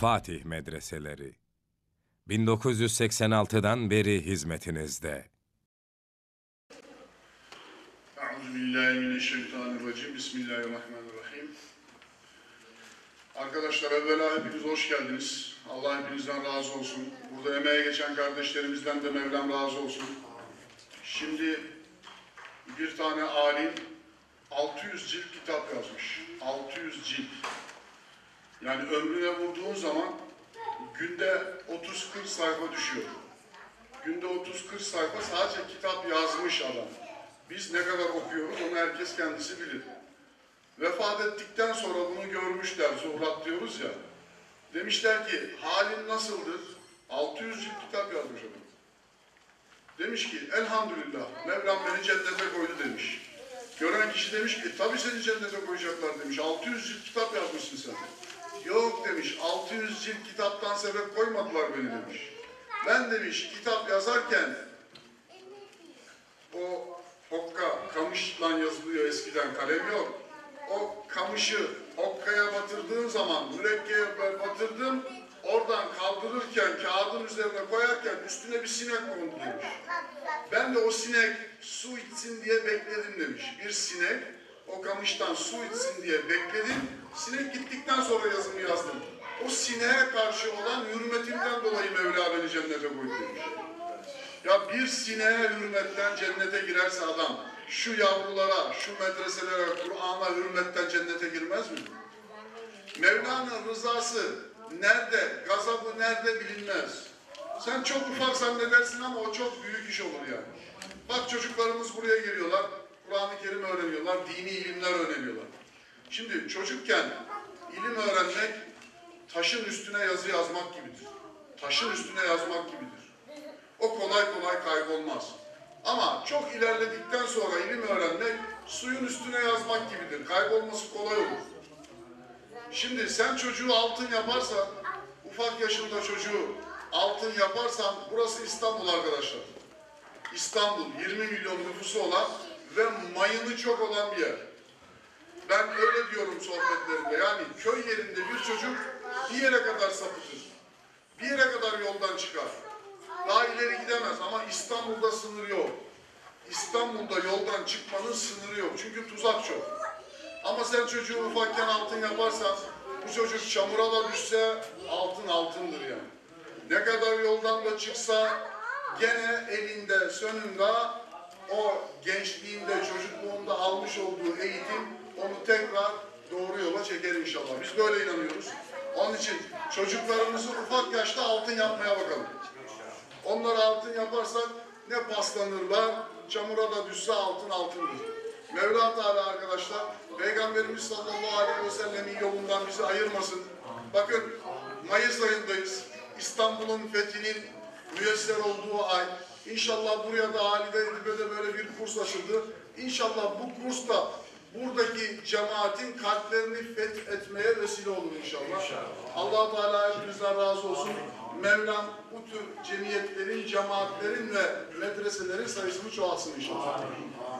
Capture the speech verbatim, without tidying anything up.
Fatih Medreseleri bin dokuz yüz seksen altıdan beri hizmetinizde. Euzubillahimineşşeytanirracim. Bismillahirrahmanirrahim. Arkadaşlar, evvela hepiniz hoş geldiniz. Allah hepinizden razı olsun. Burada emeğe geçen kardeşlerimizden de Mevlam razı olsun. Şimdi bir tane alim altı yüz cilt kitap yazmış. altı yüz cilt. Yani ömrüne vurduğun zaman günde otuz kırk sayfa düşüyor. Günde otuz kırk sayfa sadece kitap yazmış adam. Biz ne kadar okuyoruz onu herkes kendisi bilir. Vefat ettikten sonra bunu görmüşler, zuhrat diyoruz ya. Demişler ki, halin nasıldır? altı yüz cilt kitap yazmış adam. Demiş ki, elhamdülillah, Mevlam beni cennete koydu demiş. Gören kişi demiş ki, tabii seni cennete koyacaklar demiş. altı yüz cilt kitap yazmışsın sen. Yok demiş, altı yüz cilt kitaptan sebep koymadılar beni demiş. Ben demiş, kitap yazarken, o hokka, kamışla yazılıyor eskiden, kalem yok. O kamışı hokkaya batırdığım zaman, mürekkeye batırdım, oradan kaldırırken, kağıdın üzerine koyarken üstüne bir sinek kondu demiş. Ben de o sinek su içsin diye bekledim demiş. Bir sinek o kamıştan su içsin diye bekledim. Sinek gittikten sonra yazımı yazdım. O sineğe karşı olan hürmetimden dolayı Mevla beni cennete koydu demiş. Ya bir sineğe hürmetten cennete girerse adam, şu yavrulara, şu medreselere, Kur'an'a hürmetten cennete girmez mi? Mevla'nın rızası nerede, gazabı nerede bilinmez. Sen çok ufak zannedersin ama o çok büyük iş olur yani. Bak çocuklarımız buraya geliyorlar, Kur'an-ı Kerim öğreniyorlar, dini ilimler öğreniyorlar. Şimdi çocukken ilim öğrenmek taşın üstüne yazı yazmak gibidir. Taşın üstüne yazmak gibidir. O kolay kolay kaybolmaz. Ama çok ilerledikten sonra ilim öğrenmek suyun üstüne yazmak gibidir. Kaybolması kolay olur. Şimdi sen çocuğu altın yaparsan, ufak yaşında çocuğu altın yaparsan, burası İstanbul arkadaşlar. İstanbul yirmi milyon nüfusu olan ve mayını çok olan bir yer. Ben öyle diyorum sohbetlerimde. Yani köy yerinde bir çocuk bir yere kadar sapıtır. Bir yere kadar yoldan çıkar. Daha ileri gidemez ama İstanbul'da sınır yok. İstanbul'da yoldan çıkmanın sınırı yok. Çünkü tuzak çok. Ama sen çocuğu ufakken altın yaparsan, bu çocuk çamura da düşse altın altındır yani. Ne kadar yoldan da çıksa gene elinde, sonunda o gençliğinde, çocukluğunda almış olduğu eğitim onu tekrar doğru yola çeker inşallah. Biz böyle inanıyoruz. Onun için çocuklarımızı ufak yaşta altın yapmaya bakalım. Onları altın yaparsak ne paslanırlar, çamura da düşse altın altındır. Mevla Teala arkadaşlar, Peygamberimiz sallallahu aleyhi ve sellemin yolundan bizi ayırmasın. Bakın, Mayıs ayındayız. İstanbul'un fethinin müyesser olduğu ay. İnşallah buraya da Halide Edip'e böyle bir kurs açıldı. İnşallah bu kurs da buradaki cemaatin kalplerini fethetmeye vesile olur inşallah. İnşallah. Allah Teala hepinizden razı olsun. Mevlam bu tür cemiyetlerin, cemaatlerin ve medreselerin sayısını çoğalsın inşallah. Amin.